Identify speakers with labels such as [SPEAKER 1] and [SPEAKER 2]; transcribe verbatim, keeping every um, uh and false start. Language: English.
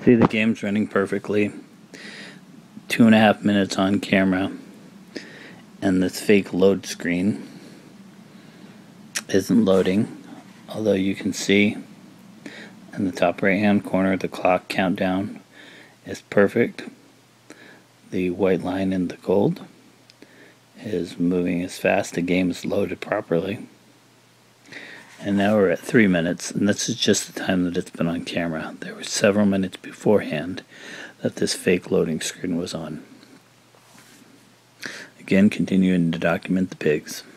[SPEAKER 1] see the game's running perfectly. Two and a half minutes on camera, and this fake load screen isn't loading, although you can see in the top right hand corner the clock countdown is perfect. The white line in the gold is moving as fast. The game is loaded properly. And now we're at three minutes, and this is just the time that it's been on camera. There were several minutes beforehand that this fake loading screen was on. Again, continuing to document the pigs.